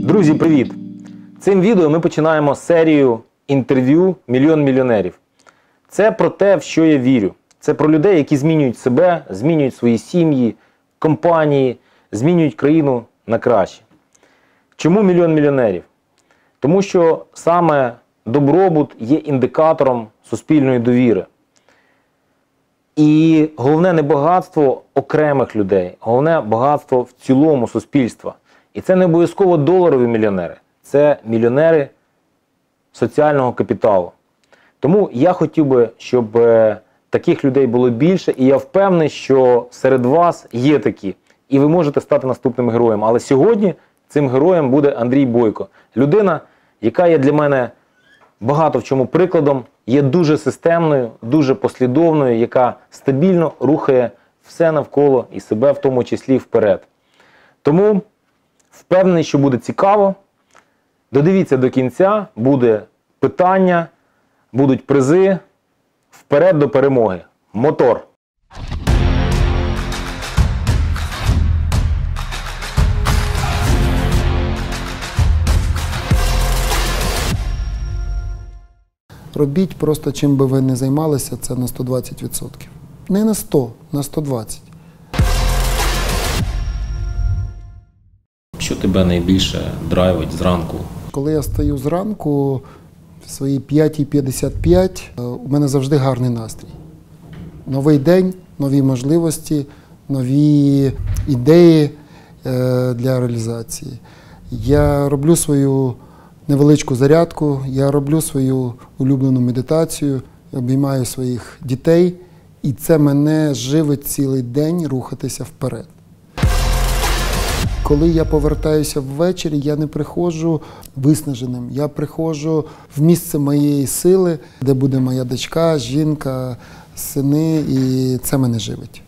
Друзі, привіт! Цим відео ми починаємо серію інтерв'ю «Мільйон мільйонерів». Це про те, в що я вірю. Це про людей, які змінюють себе, змінюють свої сім'ї, компанії, змінюють країну на краще. Чому мільйон мільйонерів? Тому що саме добробут є індикатором суспільної довіри. І головне не багатство окремих людей, головне багатство в цілому суспільства. І це не обов'язково доларові мільйонери, це мільйонери соціального капіталу. Тому я хотів би, щоб таких людей було більше, і я впевнений, що серед вас є такі. І ви можете стати наступним героєм. Але сьогодні цим героєм буде Андрій Бойко. Людина, яка є для мене багато в чому прикладом, є дуже системною, дуже послідовною, яка стабільно рухає все навколо і себе в тому числі вперед. Тому впевнений, що буде цікаво. Додивіться до кінця, буде питання, будуть призи. Вперед до перемоги. Мотор! Робіть просто, чим би ви не займалися, це на 120%. Не на 100, на 120. Що тебе найбільше драйвить зранку? Коли я стаю зранку, в свої 5:55, у мене завжди гарний настрій. Новий день, нові можливості, нові ідеї для реалізації. Я роблю свою невеличку зарядку, я роблю свою улюблену медитацію, обіймаю своїх дітей, і це мене живить цілий день рухатися вперед. Коли я повертаюся ввечері, я не приходжу виснаженим, я приходжу в місце моєї сили, де буде моя дочка, жінка, сини, і це мене живить.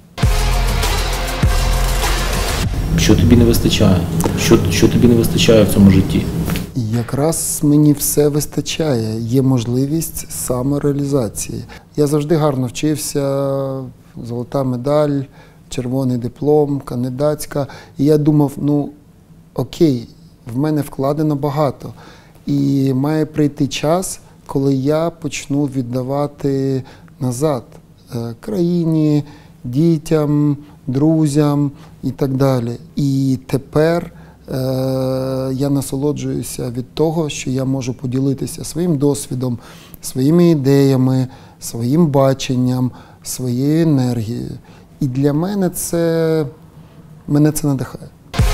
Що тобі не вистачає? Що тобі не вистачає в цьому житті? Якраз мені все вистачає. Є можливість самореалізації. Я завжди гарно вчився, золота медаль, червоний диплом, кандидатська. І я думав, ну окей, в мене вкладено багато. І має прийти час, коли я почну віддавати назад країні, дітям, друзям і так далі. І тепер я насолоджуюся від того, що я можу поділитися своїм досвідом, своїми ідеями, своїм баченням, своєю енергією. І для мене мене це надихає.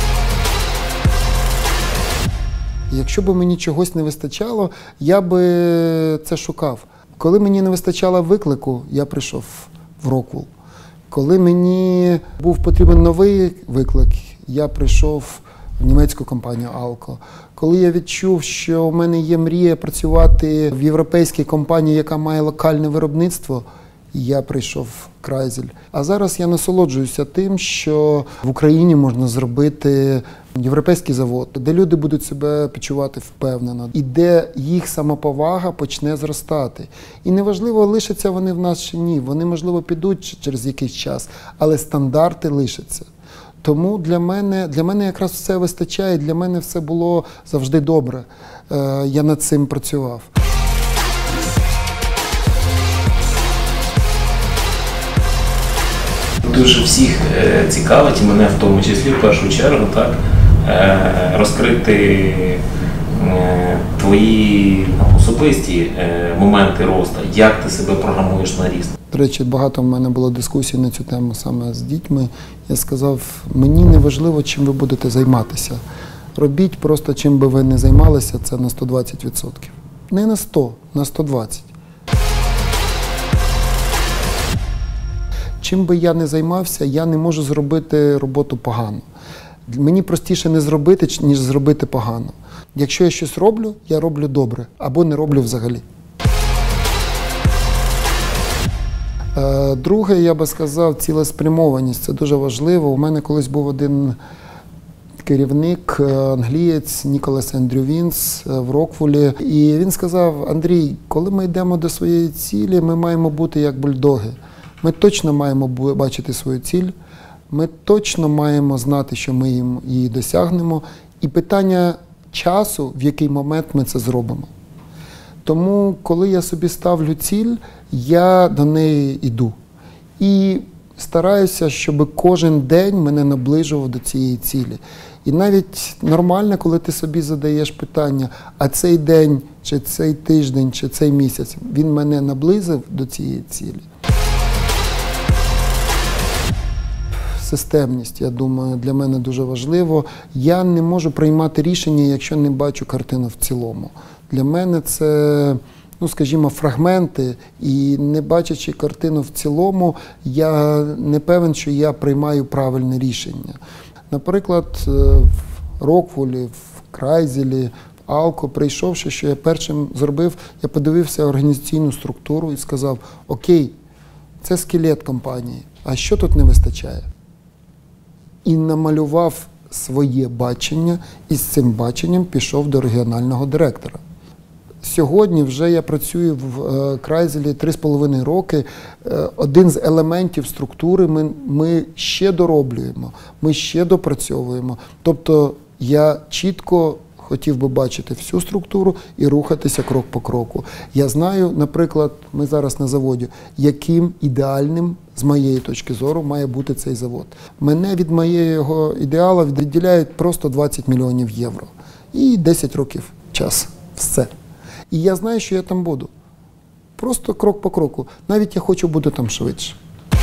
Якщо б мені чогось не вистачало, я би це шукав. Коли мені не вистачало виклику, я прийшов в Роквул. Коли мені був потрібен новий виклик, я прийшов в німецьку компанію Alco. Коли я відчув, що в мене є мрія працювати в європейській компанії, яка має локальне виробництво, я прийшов в Крайзель. А зараз я насолоджуюся тим, що в Україні можна зробити європейський завод, де люди будуть себе почувати впевнено, і де їх самоповага почне зростати. І неважливо, лишаться вони в нас чи ні, вони, можливо, підуть через якийсь час, але стандарти лишаться. Тому для мене якраз все вистачає, для мене все було завжди добре. Я над цим працював. Дуже всіх цікавить, і мене в тому числі в першу чергу, так, розкрити твої особисті моменти росту, як ти себе програмуєш на ріст. До речі, багато в мене було дискусій на цю тему саме з дітьми. Я сказав, мені не важливо, чим ви будете займатися. Робіть просто, чим би ви не займалися, це на 120%. Не на 100, на 120%. Чим би я не займався, я не можу зробити роботу погано. Мені простіше не зробити, ніж зробити погано. Якщо я щось роблю, я роблю добре, або не роблю взагалі. Друге, я би сказав, цілеспрямованість. Це дуже важливо. У мене колись був один керівник, англієць Ніколас Ендрю Вінс в Роквулі. І він сказав, Андрій, коли ми йдемо до своєї цілі, ми маємо бути як бульдоги. Ми точно маємо бачити свою ціль, ми точно маємо знати, що ми її досягнемо. І питання часу, в який момент ми це зробимо. Тому, коли я собі ставлю ціль, я до неї йду. І стараюся, щоб кожен день мене наближував до цієї цілі. І навіть нормально, коли ти собі задаєш питання, а цей день, чи цей тиждень, чи цей місяць, він мене наблизив до цієї цілі. Системність, я думаю, для мене дуже важливо. Я не можу приймати рішення, якщо не бачу картину в цілому. Для мене це, скажімо, фрагменти, і не бачачи картину в цілому, я не певен, що я приймаю правильне рішення. Наприклад, в Роквулі, в Крайзелі, в Алко, прийшовши, що я першим зробив, я подивився організаційну структуру і сказав: окей, це скелет компанії, а що тут не вистачає? І намалював своє бачення, і з цим баченням пішов до регіонального директора. Сьогодні вже я працюю в Крайзелі 3,5 роки. Один з елементів структури ми ще дороблюємо, ми ще допрацьовуємо. Тобто я чітко хотів би бачити всю структуру і рухатися крок по кроку. Я знаю, наприклад, ми зараз на заводі, яким ідеальним, з моєї точки зору, має бути цей завод. Мене від моєго ідеалу відділяють просто 20 мільйонів євро. І 10 років час. Все. І я знаю, що я там буду. Просто крок по кроку. Навіть я хочу бути там швидше.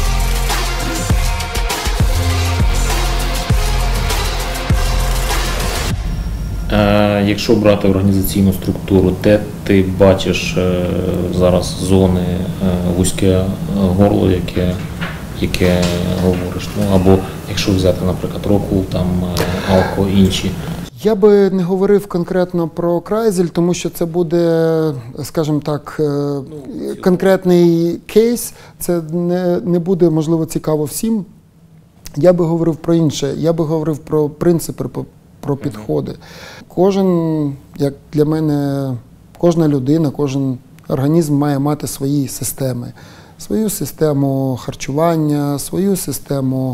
Якщо брати організаційну структуру, де ти бачиш зараз зони, вузьке горло, яке говориш? Або якщо взяти, наприклад, Роквул, там Алко, інші. Я би не говорив конкретно про Крайзель, тому що це буде, скажімо так, конкретний кейс, це не буде, можливо, цікаво всім. Я би говорив про інше, я би говорив про принципи, про підходи. Кожен, як для мене, кожна людина, кожен організм має мати свої системи. Свою систему харчування, свою систему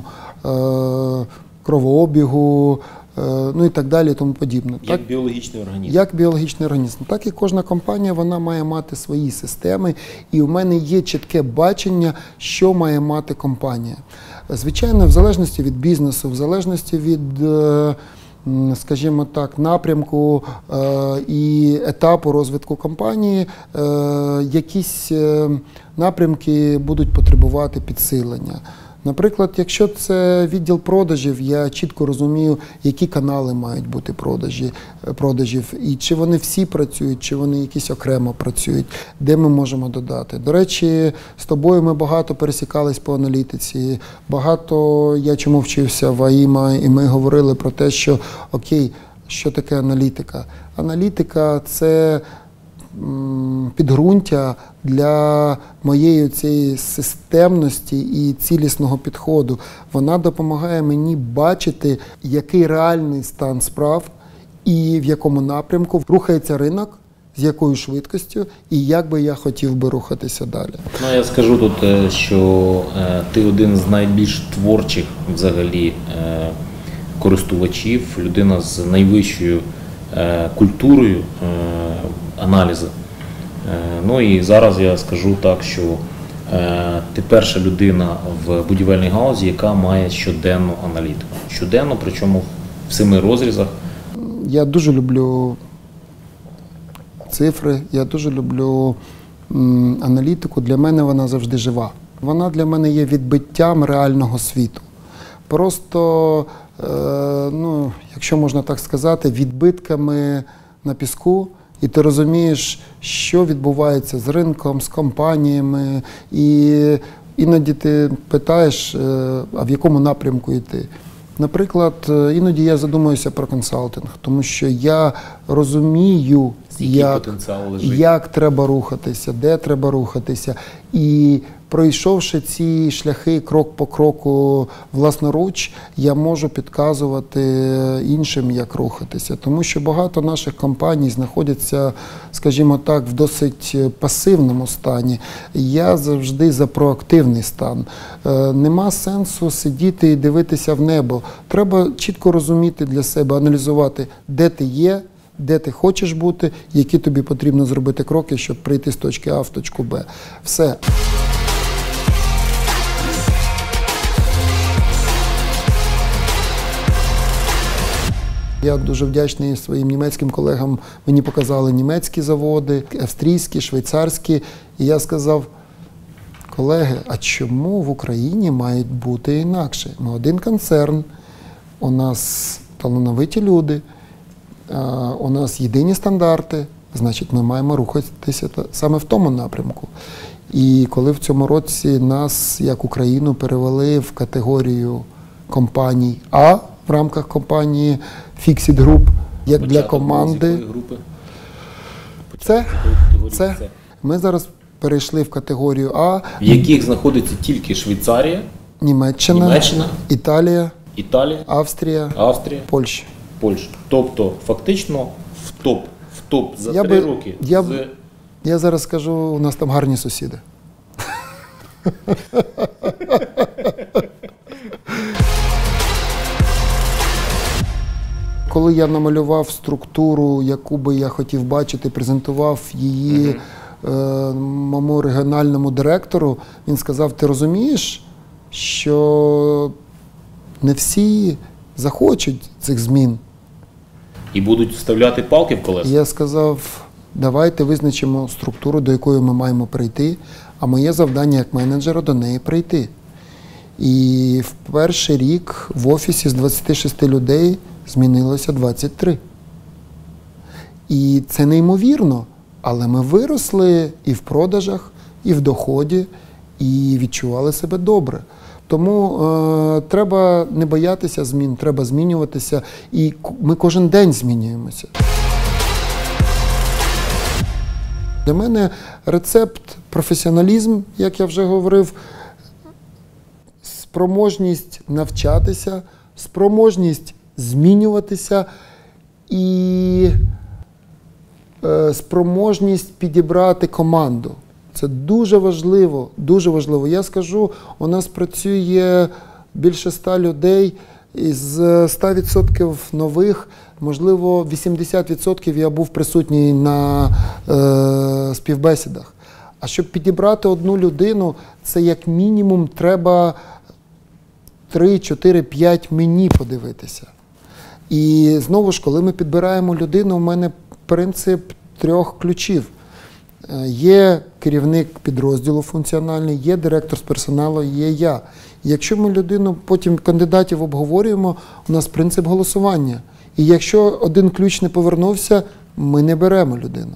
кровообігу, і так далі, і тому подібне. Як біологічний організм. Як біологічний організм. Так і кожна компанія, вона має мати свої системи, і у мене є чітке бачення, що має мати компанія. Звичайно, в залежності від бізнесу, в залежності від, скажімо так, напрямку і етапу розвитку компанії, якісь напрямки будуть потребувати підсилення. Наприклад, якщо це відділ продажів, я чітко розумію, які канали мають бути продажів, і чи вони всі працюють, чи вони якісь окремо працюють, де ми можемо додати. До речі, з тобою ми багато пересікались по аналітиці, багато я чому вчився в АІМА, і ми говорили про те, що окей, що таке аналітика? Аналітика – це підґрунтя для моєї цієї системності і цілісного підходу. Вона допомагає мені бачити, який реальний стан справ і в якому напрямку рухається ринок, з якою швидкістю і як би я хотів би рухатися далі. Я скажу тут, що ти один з найбільш творчих взагалі користувачів, людина з найвищою культурою аналізу. І зараз я скажу так, що ти перша людина в будівельній галузі, яка має щоденну аналітику. Щоденно, причому в 7 розрізах. Я дуже люблю цифри, я дуже люблю аналітику. Для мене вона завжди жива. Вона для мене є відбиттям реального світу. Просто, якщо можна так сказати, відбитками на піску, і ти розумієш, що відбувається з ринком, з компаніями, і іноді ти питаєш, а в якому напрямку йти. Наприклад, іноді я задумуюся про консалтинг, тому що я розумію, як треба рухатися, де треба рухатися. І пройшовши ці шляхи крок по кроку власноруч, я можу підказувати іншим, як рухатися. Тому що багато наших компаній знаходяться, скажімо так, в досить пасивному стані. Я завжди за проактивний стан. Нема сенсу сидіти і дивитися в небо. Треба чітко розуміти для себе, аналізувати, де ти є, де ти хочеш бути, які тобі потрібно зробити кроки, щоб прийти з точки А в точку Б. Все. Я дуже вдячний своїм німецьким колегам. Мені показали німецькі заводи, австрійські, швейцарські. І я сказав: колеги, а чому в Україні мають бути інакше? Ми один концерн, у нас талановиті люди, у нас єдині стандарти, значить ми маємо рухатися саме в тому напрямку. І коли в цьому році нас, як Україну, перевели в категорію компаній А в рамках компанії Fixit Group, як для команди, Групи? це ми зараз перейшли в категорію А. В яких знаходиться тільки Швейцарія, Німеччина, Італія, Австрія, Польща. Польща. Тобто, фактично, в топ за 3 роки. Я зараз скажу, у нас там гарні сусіди. Коли я намалював структуру, яку би я хотів бачити, презентував її моєму регіональному директору, він сказав: ти розумієш, що не всі захочуть цих змін. І будуть вставляти палки в колеса? Я сказав: давайте визначимо структуру, до якої ми маємо прийти, а моє завдання як менеджера до неї прийти. І в перший рік в офісі з 26 людей змінилося 23. І це неймовірно, але ми виросли і в продажах, і в доході, і відчували себе добре. Тому треба не боятися змін, треба змінюватися, і ми кожен день змінюємося. Для мене рецепт – професіоналізм, як я вже говорив, спроможність навчатися, спроможність змінюватися і спроможність підібрати команду. Це дуже важливо, дуже важливо. Я скажу, у нас працює більше 100 людей, із 100% нових, можливо, 80% я був присутній на співбесідах. А щоб підібрати одну людину, це як мінімум треба 3, 4, 5 мені подивитися. І знову ж, коли ми підбираємо людину, у мене принцип 3 ключів. Є керівник підрозділу функціональний, є директор з персоналу, є я. І якщо ми людину, потім кандидатів обговорюємо, у нас принцип голосування. І якщо один ключ не повернувся, ми не беремо людину.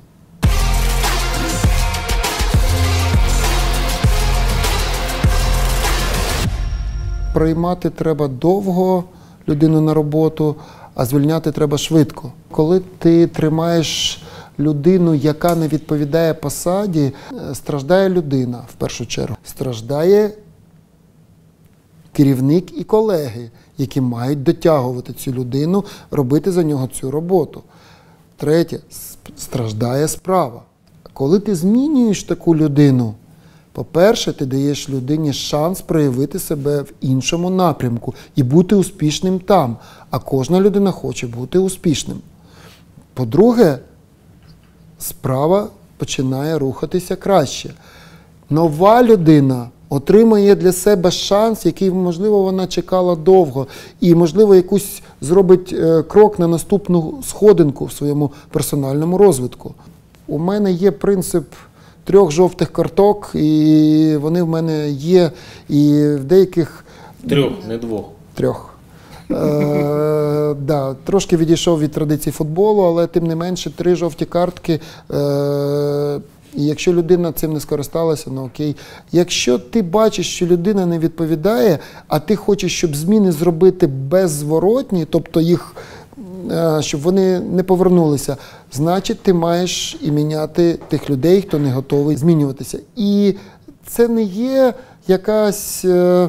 Приймати треба довго людину на роботу, а звільняти треба швидко. Коли ти тримаєш людину, яка не відповідає посаді, страждає людина в першу чергу. Страждає керівник і колеги, які мають дотягувати цю людину, робити за нього цю роботу. Третє, страждає справа. Коли ти змінюєш таку людину, по-перше, ти даєш людині шанс проявити себе в іншому напрямку і бути успішним там. А кожна людина хоче бути успішним. По-друге, справа починає рухатися краще. Нова людина отримає для себе шанс, який, можливо, вона чекала довго. І, можливо, якусь зробить крок на наступну сходинку в своєму персональному розвитку. У мене є принцип 3 жовтих карток, і вони в мене є, і в деяких... 3, не 2. 3. Да, трошки відійшов від традицій футболу, але тим не менше 3 жовті картки. І якщо людина цим не скористалася, ну окей. Якщо ти бачиш, що людина не відповідає, а ти хочеш, щоб зміни зробити беззворотні, тобто їх, щоб вони не повернулися, значить ти маєш і міняти тих людей, хто не готовий змінюватися. І це не є якась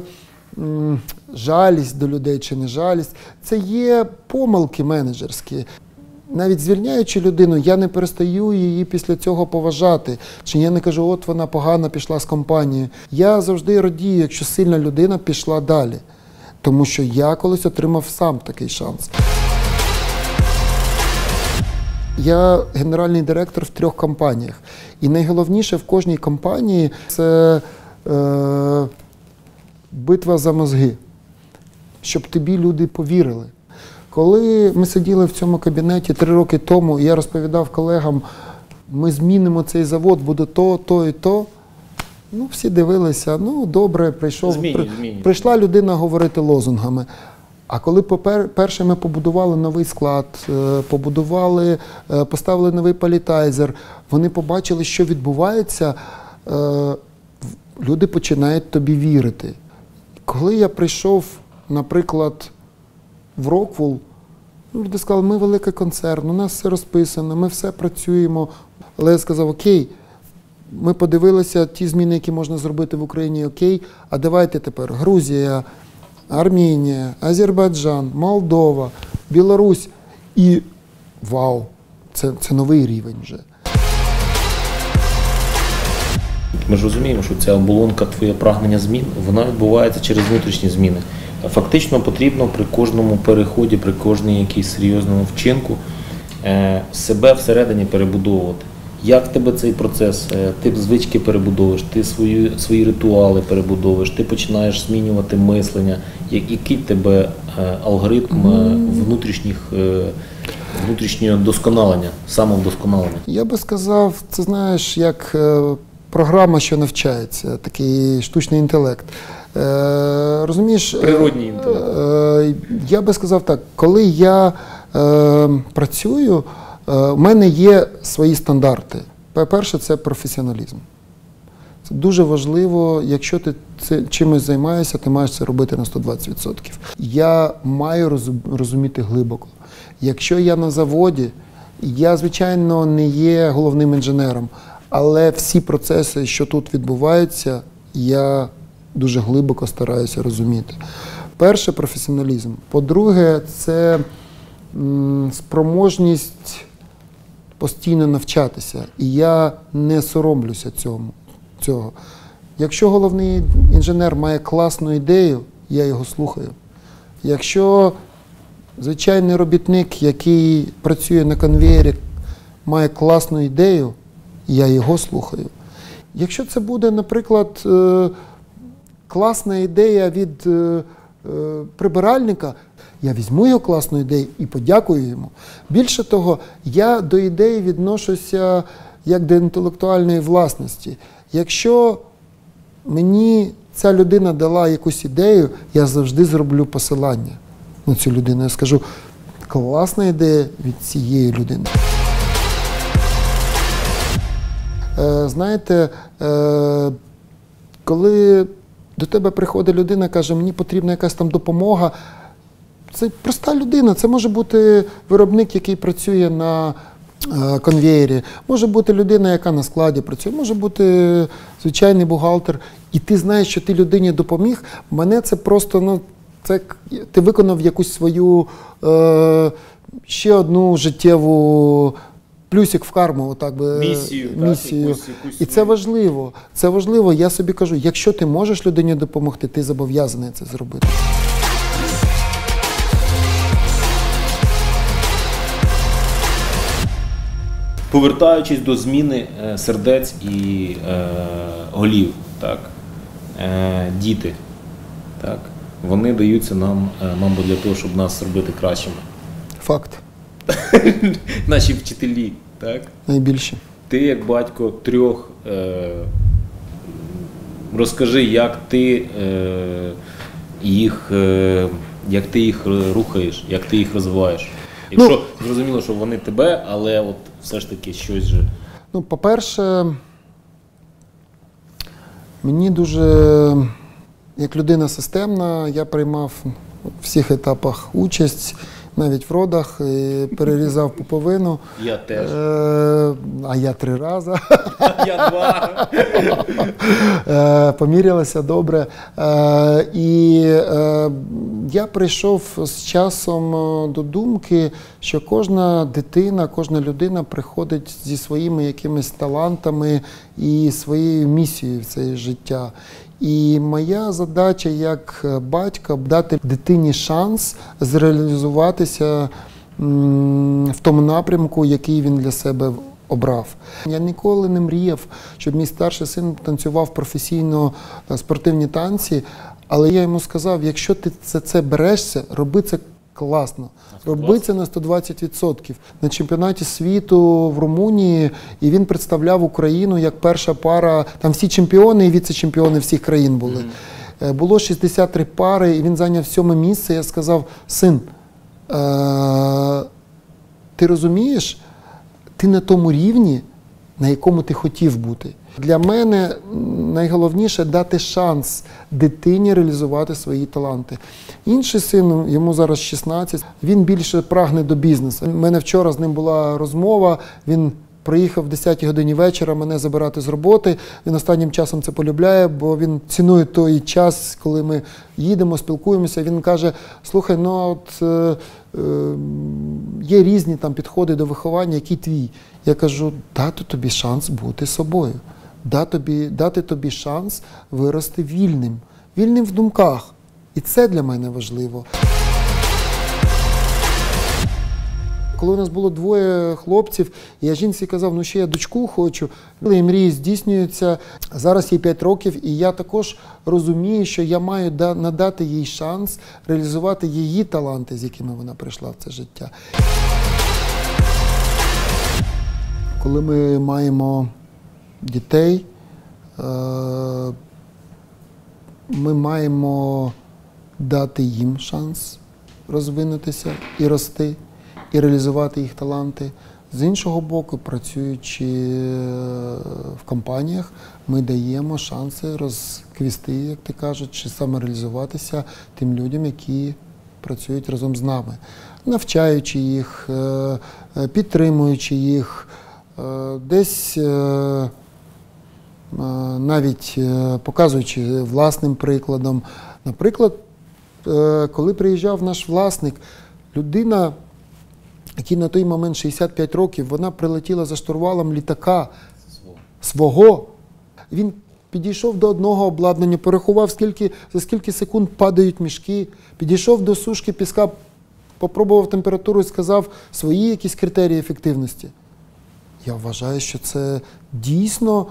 жалість до людей чи не жалість, це є помилки менеджерські. Навіть звільняючи людину, я не перестаю її після цього поважати. Чи я не кажу, от вона погано пішла з компанії. Я завжди радію, якщо сильна людина пішла далі. Тому що я колись отримав сам такий шанс. Я генеральний директор в 3 компаніях. І найголовніше в кожній компанії – це битва за мозги, щоб тобі люди повірили. Коли ми сиділи в цьому кабінеті 3 роки тому, і я розповідав колегам, ми змінимо цей завод, буде то і то, ну, всі дивилися, ну, добре, прийшла людина говорити лозунгами. А коли перше ми побудували новий склад, поставили новий палітайзер, вони побачили, що відбувається, люди починають тобі вірити. Коли я прийшов, наприклад, в Роквул, люди сказали, ми великий концерн, у нас все розписано, ми все працюємо. Але я сказав, окей, ми подивилися ті зміни, які можна зробити в Україні, окей, а давайте тепер Грузія, Армінія, Азербайджан, Молдова, Білорусь і вау, це новий рівень вже. Ми ж розуміємо, що ця оболонка, твоє прагнення змін, вона відбувається через внутрішні зміни. Фактично потрібно при кожному переході, при кожній якійсь серйозному вчинку себе всередині перебудовувати. Як в тебе цей процес? Ти звички перебудовуєш, ти свої ритуали перебудовуєш, ти починаєш змінювати мислення. Який в тебе алгоритм внутрішнього досконалення, самовдосконалення? Я би сказав, це знаєш, як програма, що навчається, такий штучний інтелект. Розумієш? Природній інтелект. Я би сказав так, коли я працюю, у мене є свої стандарти. По-перше, це професіоналізм. Це дуже важливо, якщо ти чимось займаєшся, ти маєш це робити на 120%. Я маю розуміти глибоко. Якщо я на заводі, я, звичайно, не є головним інженером, але всі процеси, що тут відбуваються, я дуже глибоко стараюся розуміти. Перше – професіоналізм. По-друге, це спроможність постійно навчатися. І я не соромлюся цього. Якщо головний інженер має класну ідею, я його слухаю. Якщо звичайний робітник, який працює на конвеєрі, має класну ідею, я його слухаю. Якщо це буде, наприклад, класна ідея від прибиральника, я візьму його класну ідею і подякую йому. Більше того, я до ідеї відношуся як до інтелектуальної власності. Якщо мені ця людина дала якусь ідею, я завжди зроблю посилання на цю людину. Я скажу, класна ідея від цієї людини. Знаєте, коли до тебе приходить людина, каже, мені потрібна якась там допомога, це проста людина, це може бути виробник, який працює на конвеєрі, може бути людина, яка на складі працює, може бути звичайний бухгалтер, і ти знаєш, що ти людині допоміг, мене це просто, це ти виконав якусь свою ще одну життєву плюсик в карму, отак би, місію. Якусь І це важливо. Це важливо. Я собі кажу, якщо ти можеш людині допомогти, ти зобов'язаний це зробити. Повертаючись до зміни сердець і голів, так, діти, так, вони даються нам, мабуть, для того, щоб нас зробити кращими. Факт. Наші вчителі, так? Найбільше. Ти, як батько 3, розкажи, як ти їх рухаєш, як ти їх розвиваєш. Якщо зрозуміло, що вони тебе, але от все ж таки щось же. По-перше, мені дуже, як людина системна, я приймав в всіх етапах участь, навіть в родах, перерізав пуповину. Я теж. А я 3 рази. Я 2. Помірялися добре. І я прийшов з часом до думки, що кожна дитина, кожна людина приходить зі своїми якимись талантами і своєю місією в це життя. І моя задача як батька – дати дитині шанс зреалізуватися в тому напрямку, який він для себе обрав. Я ніколи не мріяв, щоб мій старший син танцював професійно спортивні танці, але я йому сказав, якщо ти за це берешся, роби це класно. Роби це на 120%. На чемпіонаті світу в Румунії, і він представляв Україну як перша пара, там всі чемпіони і віце-чемпіони всіх країн були. Було 63 пари, і він зайняв 7-е місце. Я сказав, син, ти розумієш, ти на тому рівні, на якому ти хотів бути. Для мене найголовніше дати шанс дитині реалізувати свої таланти. Інший син, йому зараз 16, він більше прагне до бізнесу. У мене вчора з ним була розмова, він приїхав в 10-й годині вечора мене забирати з роботи. Він останнім часом це полюбляє, бо він цінує той час, коли ми їдемо, спілкуємося. Він каже, слухай, є різні там підходи до виховання, який твій? Я кажу, дати тобі шанс бути собою. Дати тобі шанс вирости вільним. Вільним в думках. І це для мене важливо. Коли у нас було 2 хлопців, я жінці казав, ще я дочку хочу. І мрії здійснюються. Зараз їй 5 років, і я також розумію, що я маю надати їй шанс реалізувати її таланти, з якими вона прийшла в це життя. Коли ми маємо дітей, ми маємо дати їм шанс розвинутися і рости, і реалізувати їх таланти. З іншого боку, працюючи в компаніях, ми даємо шанси розквісти, як ти кажуть, чи самореалізуватися тим людям, які працюють разом з нами, навчаючи їх, підтримуючи їх, десь навіть показуючи власним прикладом. Наприклад, коли приїжджав наш власник, людина, якій на той момент 65 років, вона прилетіла за штурвалом літака свого. Він підійшов до одного обладнання, порахував, за скільки секунд падають мішки, підійшов до сушки піска, попробував температуру і сказав свої якісь критерії ефективності. Я вважаю, що це дійсно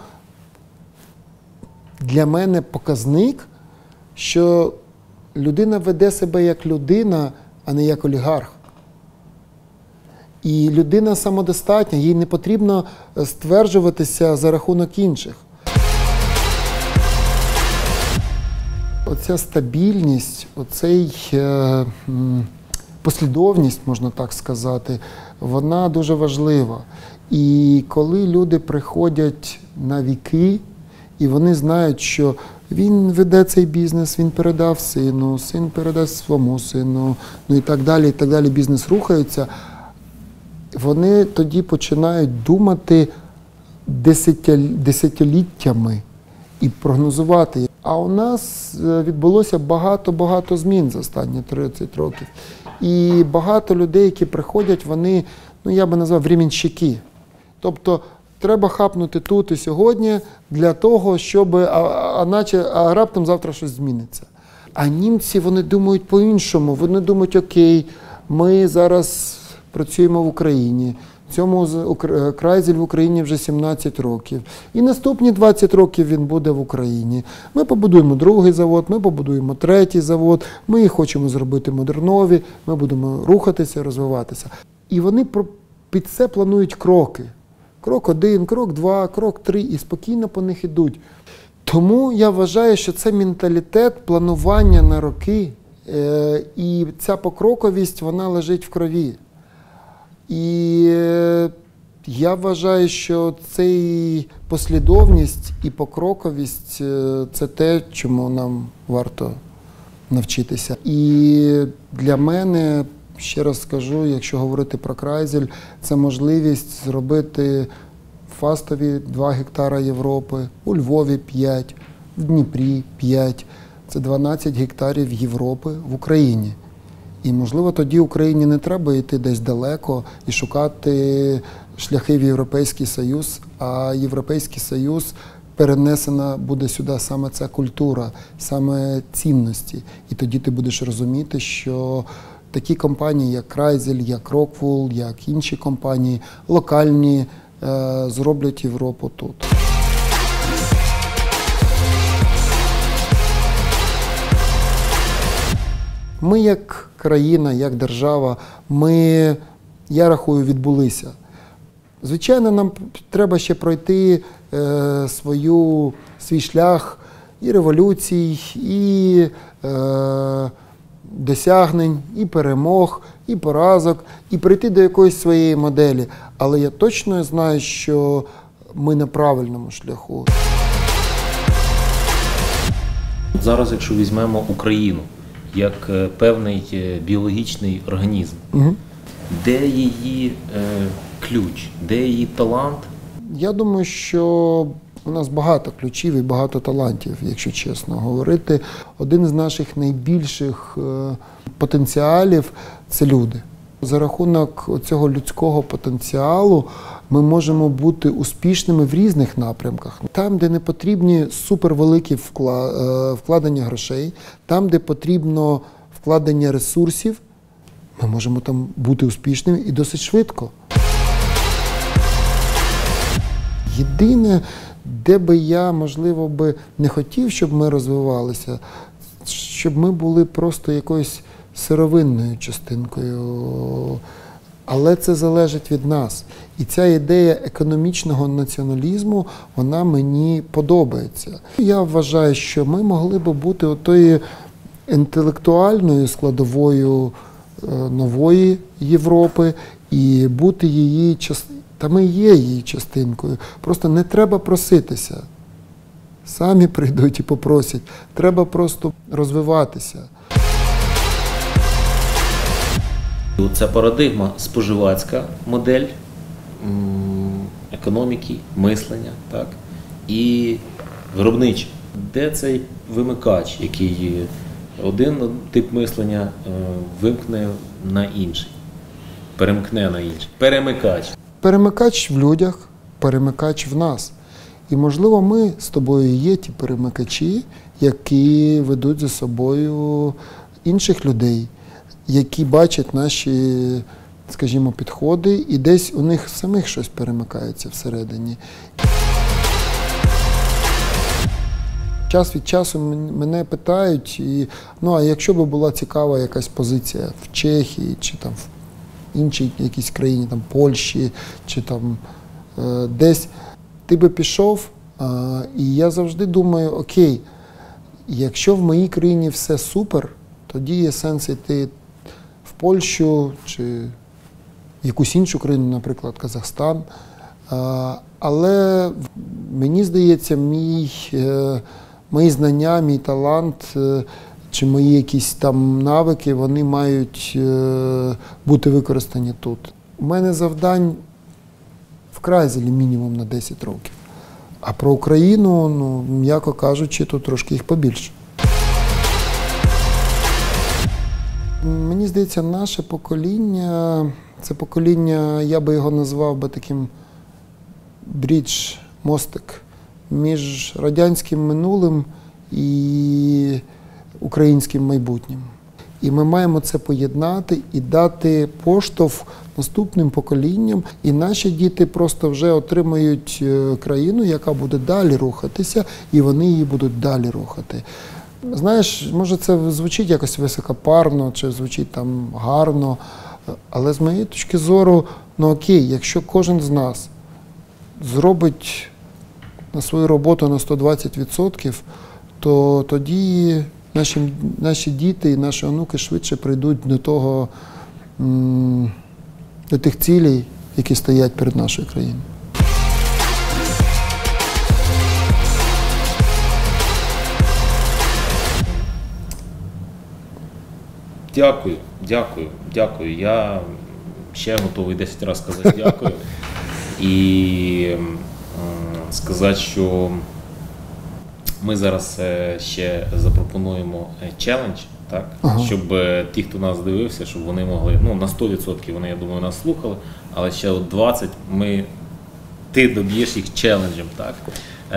для мене показник, що людина веде себе як людина, а не як олігарх. І людина самодостатня, їй не потрібно стверджуватися за рахунок інших. Оця стабільність, оцей послідовність, можна так сказати, вона дуже важлива. І коли люди приходять на віки, і вони знають, що він веде цей бізнес, він передав сину, син передасть своєму сину, і так далі, бізнес рухається, вони тоді починають думати десятиліттями і прогнозувати. А у нас відбулося багато змін за останні 30 років. І багато людей, які приходять, вони, я би назвав, временщики. Тобто треба хапнути тут і сьогодні для того, щоб, а раптом завтра щось зміниться. А німці, вони думають по-іншому. Вони думають, окей, ми зараз працюємо в Україні. Цьому Крайзель в Україні вже 17 років. І наступні 20 років він буде в Україні. Ми побудуємо другий завод, ми побудуємо третій завод, ми хочемо зробити модернові, ми будемо рухатися, розвиватися. І вони під це планують кроки. Крок 1, крок 2, крок 3 і спокійно по них ідуть. Тому я вважаю, що це менталітет планування на роки, і ця покроковість, вона лежить в крові. І я вважаю, що цей послідовність і покроковість – це те, чому нам варто навчитися. І для мене, ще раз скажу, якщо говорити про Крайзель, це можливість зробити фастові 2 гектара Європи, у Львові 5, в Дніпрі 5. Це 12 гектарів Європи в Україні. І, можливо, тоді Україні не треба йти десь далеко і шукати шляхи в Європейський Союз, а Європейський Союз перенесена буде сюди саме ця культура, саме цінності. І тоді ти будеш розуміти, що такі компанії, як Крайзель, як Rockwool, як інші компанії, локальні, зроблять Європу тут. Ми як країна, як держава, я рахую, відбулися. Звичайно, нам треба ще пройти свій шлях і революцій, і досягнень, і перемог, і поразок, і прийти до якоїсь своєї моделі. Але я точно знаю, що ми на правильному шляху. Зараз, якщо візьмемо Україну як певний біологічний організм, де її ключ, де її талант? Я думаю, що у нас багато ключів і багато талантів, якщо чесно говорити. Один з наших найбільших потенціалів – це люди. За рахунок цього людського потенціалу ми можемо бути успішними в різних напрямках. Там, де не потрібні супервеликі вкладення грошей, там, де потрібно вкладення ресурсів, ми можемо там бути успішними і досить швидко. Єдине, де би я, можливо, би не хотів, щоб ми розвивалися, щоб ми були просто якоюсь сировинною частинкою. Але це залежить від нас. І ця ідея економічного націоналізму, вона мені подобається. Я вважаю, що ми могли б бути отою інтелектуальною складовою нової Європи і бути її частиною. Та ми є її частинкою. Просто не треба проситися. Самі прийдуть і попросять. Треба просто розвиватися. Це парадигма споживацька модель економіки, мислення, так? І виробнича. Де цей вимикач, який один тип мислення вимкне на інший, перемкне на інший? Перемикач. Перемикач в людях, перемикач в нас. І, можливо, ми з тобою є ті перемикачі, які ведуть за собою інших людей, які бачать наші, скажімо, підходи, і десь у них самих щось перемикається всередині. Час від часу мене питають, а якщо б була цікава якась позиція в Чехії чи там в іншій якійсь країні, там Польщі чи там десь, ти би пішов, і я завжди думаю, окей, якщо в моїй країні все супер, тоді є сенс йти в Польщу чи в якусь іншу країну, наприклад, Казахстан. Але мені здається, мої знання, мій талант чи мої якісь там навики, вони мають бути використані тут. У мене завдань в Крайзелі мінімум на 10 років. А про Україну, м'яко кажучи, то трошки їх побільше. Мені здається, наше покоління, це покоління, я би його назвав би таким брідж, мостик між радянським минулим і українським майбутнім. І ми маємо це поєднати і дати поштовх наступним поколінням. І наші діти просто вже отримають країну, яка буде далі рухатися, і вони її будуть далі рухати. Знаєш, може це звучить якось високопарно, чи звучить там гарно, але з моєї точки зору, окей, якщо кожен з нас зробить на свою роботу на 120%, то тоді наші діти і наші онуки швидше прийдуть до тих цілей, які стоять перед нашою країною. Дякую. Я ще готовий 10 разів сказати дякую. І сказати, що ми зараз ще запропонуємо челендж, так? Щоб ті, хто нас дивився, щоб вони могли, на 100% вони, я думаю, нас слухали, але ще 20 ти доб'єш їх челенджем, так?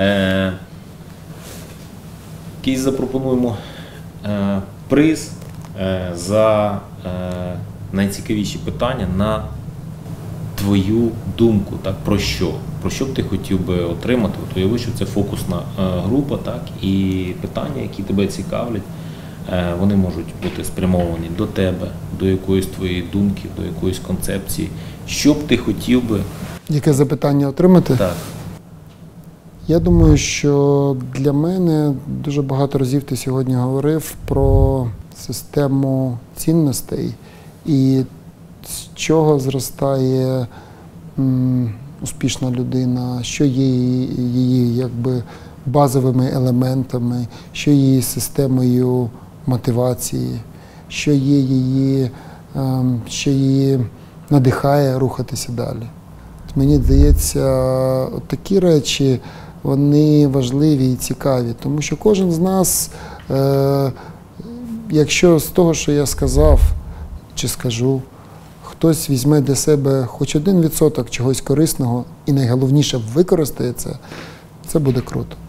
Якийсь запропонуємо приз за найцікавіші питання на твою думку, так, про що? Про що б ти хотів би отримати? От уяви, що це фокусна група, так, і питання, які тебе цікавлять, вони можуть бути спрямовані до тебе, до якоїсь твоєї думки, до якоїсь концепції. Що б ти хотів би? Яке запитання отримати? Так. Я думаю, що для мене дуже багато разів ти сьогодні говорив про систему цінностей і з чого зростає успішна людина, що є її якби базовими елементами, що є її системою мотивації, що є її, що її надихає рухатися далі. Мені здається, такі речі, вони важливі і цікаві, тому що кожен з нас, якщо з того, що я сказав чи скажу, хтось візьме для себе хоч 1% чогось корисного і найголовніше використає це буде круто.